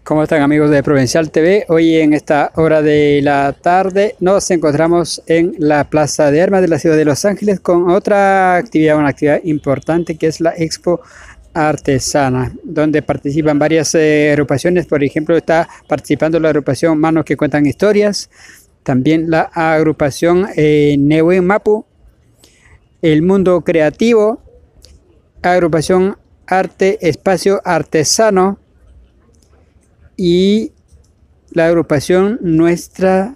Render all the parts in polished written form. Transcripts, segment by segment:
¿Cómo están amigos de Provincial TV? Hoy en esta hora de la tarde nos encontramos en la Plaza de Armas de la ciudad de Los Ángeles con otra actividad, una actividad importante que es la Expo Artesana, donde participan varias agrupaciones. Por ejemplo, está participando la agrupación Manos que Cuentan Historias, también la agrupación Nehuen Mapu, El Mundo Creativo, agrupación Arte Espacio Artesano y la agrupación Nuestras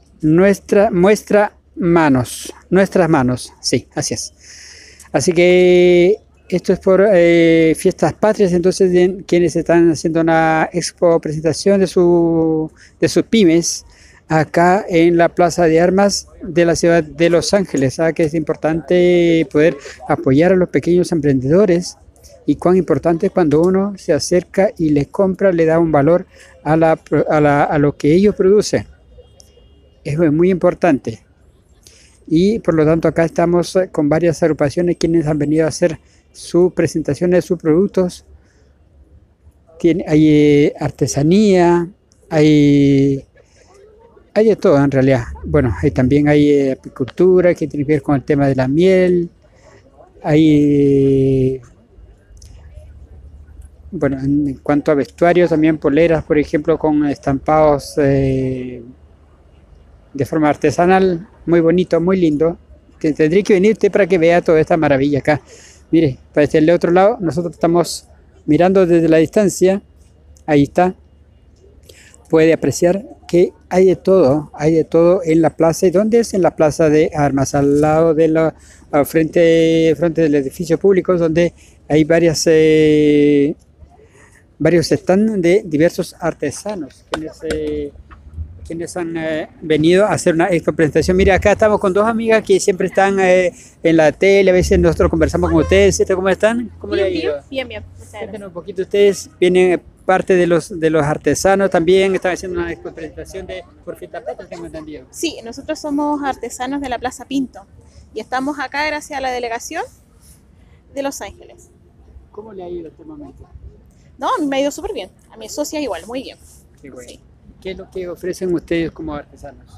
Manos, sí, así es. Así que esto es por Fiestas Patrias, entonces quienes están haciendo una expo presentación de sus pymes acá en la Plaza de Armas de la ciudad de Los Ángeles. Que es importante poder apoyar a los pequeños emprendedores y cuán importante es cuando uno se acerca y les compra, le da un valor a lo que ellos producen. Eso es muy importante. Y por lo tanto acá estamos con varias agrupaciones quienes han venido a hacer su presentación de sus productos. Hay artesanía, hay de todo en realidad. Bueno, también hay apicultura que tiene que ver con el tema de la miel. Hay, bueno, en cuanto a vestuarios, también poleras, por ejemplo, con estampados de forma artesanal, muy bonito, muy lindo. Que tendría que venir usted para que vea toda esta maravilla acá. Mire, para este otro lado, nosotros estamos mirando desde la distancia. Ahí está. Puede apreciar que hay de todo en la plaza. ¿Y dónde es? En la Plaza de Armas, al lado de frente del edificio público, donde hay varios stands de diversos artesanos quienes han venido a hacer una expo presentación. Mira, acá estamos con dos amigas que siempre están en la tele, a veces nosotros conversamos con ustedes, ¿cierto? ¿Cómo están? ¿Cómo les ha ido? Bien. Cuéntenos un poquito, ustedes vienen parte de los artesanos, también están haciendo una expo presentación por Fiestas Patrias, tengo entendido. Sí, nosotros somos artesanos de la Plaza Pinto y estamos acá gracias a la delegación de Los Ángeles. ¿Cómo le ha ido este momento? No, me ha ido súper bien, a mi socia igual, muy bien. Qué bueno. Sí. ¿Qué es lo que ofrecen ustedes como artesanos?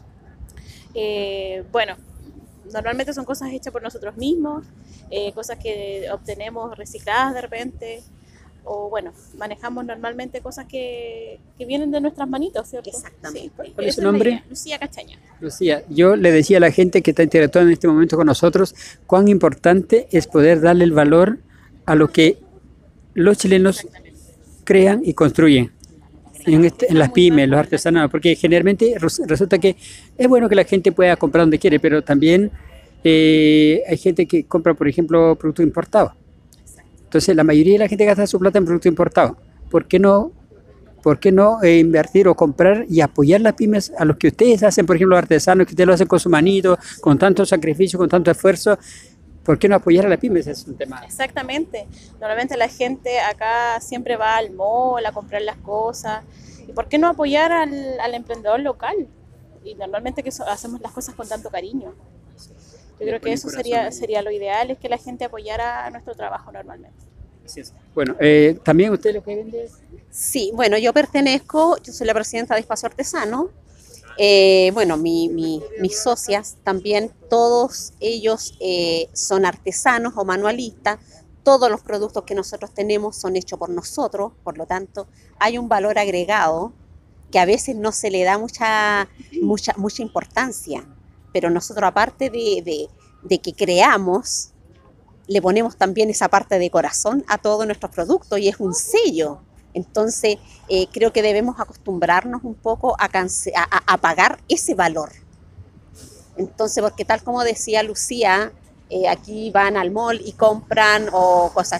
Bueno, normalmente son cosas hechas por nosotros mismos, cosas que obtenemos recicladas de repente, o bueno, manejamos normalmente cosas que vienen de nuestras manitos, ¿cierto? Exactamente. Sí. ¿Cuál es su nombre? Lucía Castaña. Lucía, yo le decía a la gente que está interactuando en este momento con nosotros cuán importante es poder darle el valor a lo que los chilenos crean y construyen. En las pymes, los artesanos, porque generalmente resulta que es bueno que la gente pueda comprar donde quiere, pero también hay gente que compra, por ejemplo, productos importados. Entonces, la mayoría de la gente gasta su plata en productos importados. ¿Por qué no invertir o comprar y apoyar las pymes a los que ustedes hacen, por ejemplo, los artesanos, que ustedes lo hacen con su manito, con tanto sacrificio, con tanto esfuerzo? ¿Por qué no apoyar a las pymes? Es un tema. Exactamente. Normalmente la gente acá siempre va al mall a comprar las cosas. ¿Y por qué no apoyar al emprendedor local? Y normalmente que hacemos las cosas con tanto cariño. Yo creo que eso sería lo ideal, es que la gente apoyara nuestro trabajo normalmente. Así es. Bueno, ¿también usted lo que vende? Sí, bueno, yo soy la presidenta de Espacio Artesano. Bueno, mis socias también, todos ellos son artesanos o manualistas. Todos los productos que nosotros tenemos son hechos por nosotros, por lo tanto, hay un valor agregado que a veces no se le da mucha importancia, pero nosotros aparte de que creamos, le ponemos también esa parte de corazón a todos nuestros productos y es un sello. Entonces, creo que debemos acostumbrarnos un poco a pagar ese valor. Entonces, porque tal como decía Lucía, aquí van al mall y compran cosas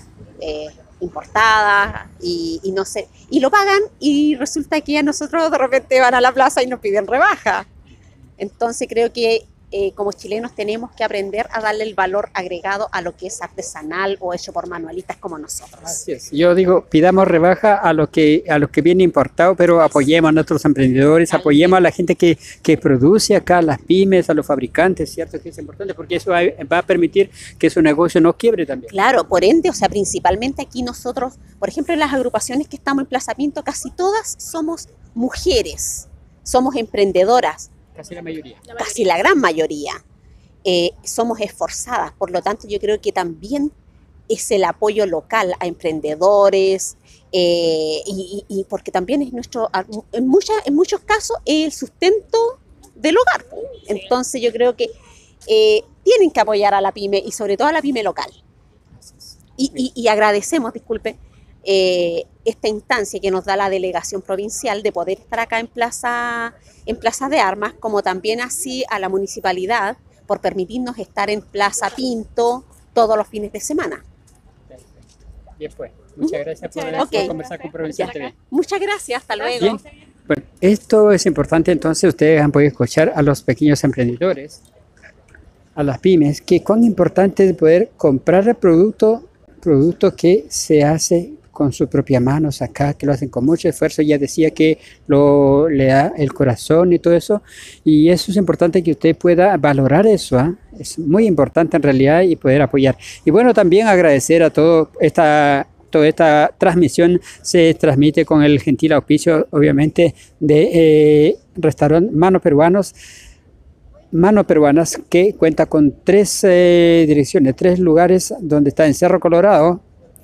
importadas y no sé, y lo pagan y resulta que a nosotros de repente van a la plaza y nos piden rebaja. Entonces, creo que como chilenos tenemos que aprender a darle el valor agregado a lo que es artesanal o hecho por manualistas como nosotros. Así es. Yo digo, pidamos rebaja a lo que viene importado, pero apoyemos a nuestros emprendedores, apoyemos a la gente que produce acá, las pymes, a los fabricantes, ¿cierto? Que es importante, porque eso va a permitir que su negocio no quiebre también. Claro, por ende, o sea, principalmente aquí nosotros, por ejemplo, en las agrupaciones que estamos en Plaza Pinto, casi todas somos mujeres, somos emprendedoras. Casi la mayoría. Casi la gran mayoría. Somos esforzadas, por lo tanto yo creo que también es el apoyo local a emprendedores y porque también es en muchos casos es el sustento del hogar. Entonces yo creo que tienen que apoyar a la pyme y sobre todo a la pyme local. Y agradecemos, disculpe, esta instancia que nos da la delegación provincial de poder estar acá en Plaza de Armas, como también así a la municipalidad por permitirnos estar en Plaza Pinto todos los fines de semana. Bien, pues. Muchas gracias por conversar con Provincial TV. Muchas gracias, hasta luego. Bien. Bueno, esto es importante, entonces ustedes han podido escuchar a los pequeños emprendedores, a las pymes, que cuán importante es poder comprar el producto que se hace con sus propias manos acá, que lo hacen con mucho esfuerzo. Ya decía que le da el corazón y todo eso, y eso es importante que usted pueda valorar eso, ¿eh? Es muy importante en realidad, y poder apoyar. Y bueno, también agradecer a toda esta transmisión se transmite con el gentil auspicio, obviamente, de restaurante Manos Peruanas, que cuenta con 3 direcciones, 3 lugares, donde está en Cerro Colorado,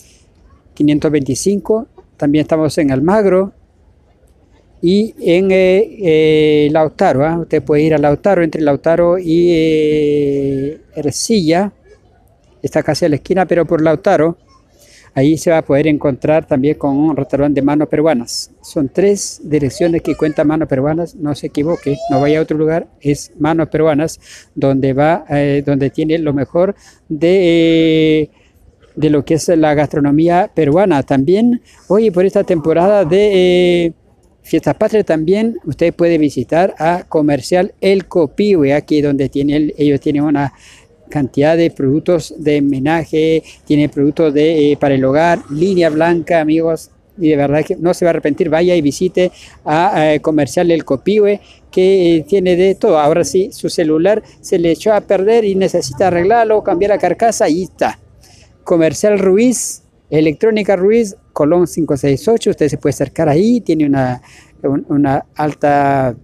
525, también estamos en Almagro y en Lautaro, ¿eh? Usted puede ir a Lautaro, entre Lautaro y Ercilla, está casi a la esquina, pero por Lautaro, ahí se va a poder encontrar también con un restaurante de Manos Peruanas. Son 3 direcciones que cuenta Manos Peruanas, no se equivoque, no vaya a otro lugar, es Manos Peruanas, donde tiene lo mejor de lo que es la gastronomía peruana. También, hoy por esta temporada de Fiestas Patrias, también usted puede visitar a Comercial El Copihue, aquí donde ellos tienen una cantidad de productos de homenaje, tiene productos para el hogar, línea blanca, amigos, y de verdad que no se va a arrepentir. Vaya y visite a Comercial El Copihue, que tiene de todo. Ahora sí, su celular se le echó a perder y necesita arreglarlo, cambiar la carcasa, ahí está. Comercial Ruiz, Electrónica Ruiz, Colón 568, usted se puede acercar ahí, tiene una alta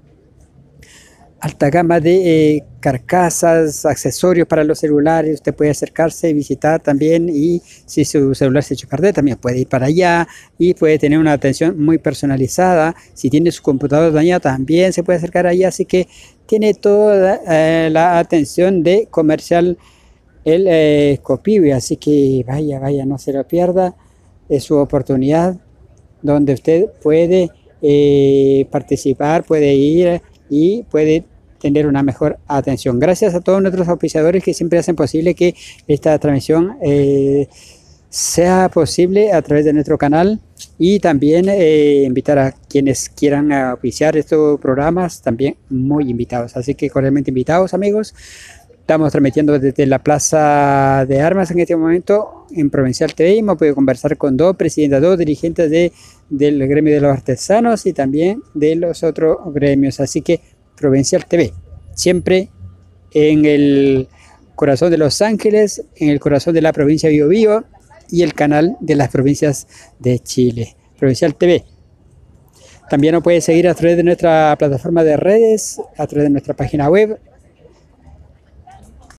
gama de carcasas, accesorios para los celulares. Usted puede acercarse y visitar también, y si su celular se echó a perder, también puede ir para allá y puede tener una atención muy personalizada. Si tiene su computador dañado, también se puede acercar allá, así que tiene toda la atención de Comercial El Copihue, así que vaya, no se lo pierda, es su oportunidad donde usted puede participar, puede ir y puede tener una mejor atención. Gracias a todos nuestros auspiciadores que siempre hacen posible que esta transmisión sea posible a través de nuestro canal, y también invitar a quienes quieran auspiciar estos programas, también muy invitados, así que cordialmente invitados, amigos. Estamos transmitiendo desde la Plaza de Armas en este momento en Provincial TV. Hemos podido conversar con 2 presidentes, 2 dirigentes del gremio de los artesanos y también de los otros gremios. Así que Provincial TV, siempre en el corazón de Los Ángeles, en el corazón de la provincia de Biobío y el canal de las provincias de Chile. Provincial TV. También nos puede seguir a través de nuestra plataforma de redes, a través de nuestra página web,